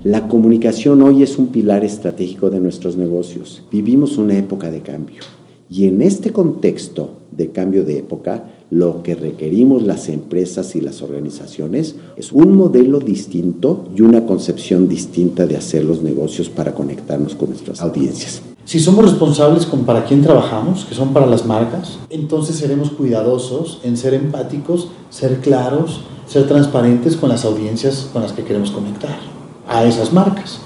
La comunicación hoy es un pilar estratégico de nuestros negocios. Vivimos una época de cambio y en este contexto de cambio de época, lo que requerimos las empresas y las organizaciones es un modelo distinto y una concepción distinta de hacer los negocios para conectarnos con nuestras audiencias. Si somos responsables con para quién trabajamos, que son para las marcas, entonces seremos cuidadosos en ser empáticos, ser claros, ser transparentes con las audiencias con las que queremos conectar a esas marcas.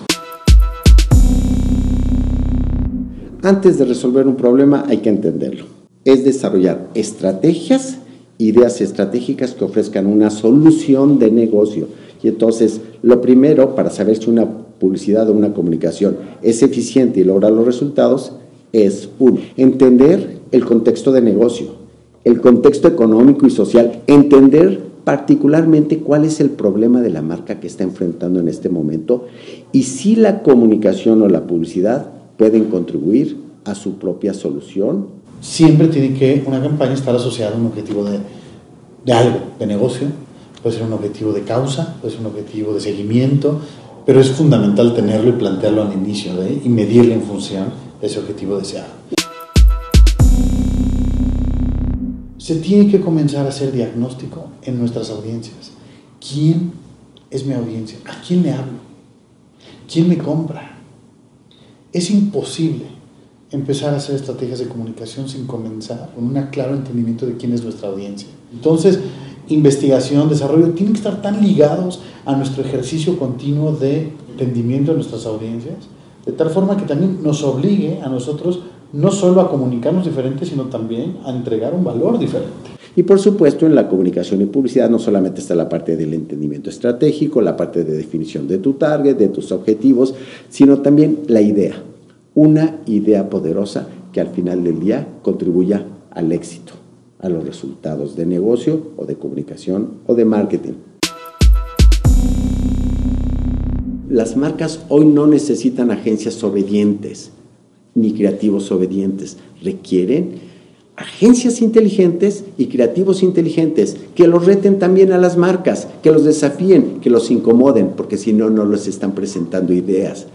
Antes de resolver un problema hay que entenderlo. Es desarrollar estrategias, ideas estratégicas que ofrezcan una solución de negocio. Y entonces, lo primero para saber si una publicidad o una comunicación es eficiente y logra los resultados es, uno, entender el contexto de negocio, el contexto económico y social, entender particularmente cuál es el problema de la marca que está enfrentando en este momento y si la comunicación o la publicidad pueden contribuir a su propia solución. Siempre tiene que una campaña estar asociada a un objetivo de algo, de negocio, puede ser un objetivo de causa, puede ser un objetivo de seguimiento, pero es fundamental tenerlo y plantearlo al inicio y medirlo en función de ese objetivo deseado. Se tiene que comenzar a hacer diagnóstico en nuestras audiencias. ¿Quién es mi audiencia? ¿A quién le hablo? ¿Quién me compra? Es imposible empezar a hacer estrategias de comunicación sin comenzar con un claro entendimiento de quién es nuestra audiencia. Entonces, investigación, desarrollo, tienen que estar tan ligados a nuestro ejercicio continuo de entendimiento de nuestras audiencias, de tal forma que también nos obligue a nosotros no solo a comunicarnos diferente, sino también a entregar un valor diferente. Y por supuesto, en la comunicación y publicidad no solamente está la parte del entendimiento estratégico, la parte de definición de tu target, de tus objetivos, sino también la idea. Una idea poderosa que al final del día contribuya al éxito, a los resultados de negocio o de comunicación o de marketing. Las marcas hoy no necesitan agencias obedientes ni creativos obedientes. Requieren agencias inteligentes y creativos inteligentes que los reten también a las marcas, que los desafíen, que los incomoden, porque si no, no les están presentando ideas.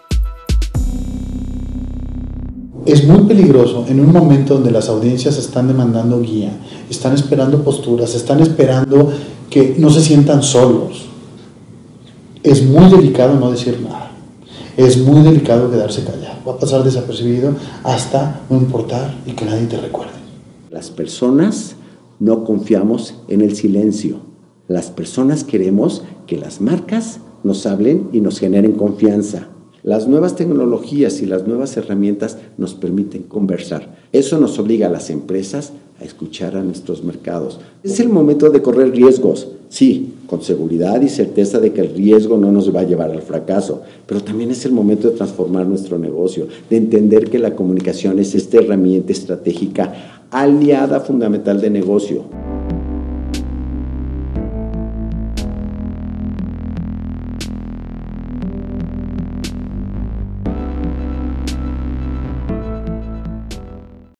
Es muy peligroso en un momento donde las audiencias están demandando guía, están esperando posturas, están esperando que no se sientan solos. Es muy delicado no decir nada, es muy delicado quedarse callado, va a pasar desapercibido hasta no importar y que nadie te recuerde. Las personas no confiamos en el silencio, las personas queremos que las marcas nos hablen y nos generen confianza. Las nuevas tecnologías y las nuevas herramientas nos permiten conversar. Eso nos obliga a las empresas a escuchar a nuestros mercados. Es el momento de correr riesgos, sí, con seguridad y certeza de que el riesgo no nos va a llevar al fracaso, pero también es el momento de transformar nuestro negocio, de entender que la comunicación es esta herramienta estratégica aliada fundamental de negocio.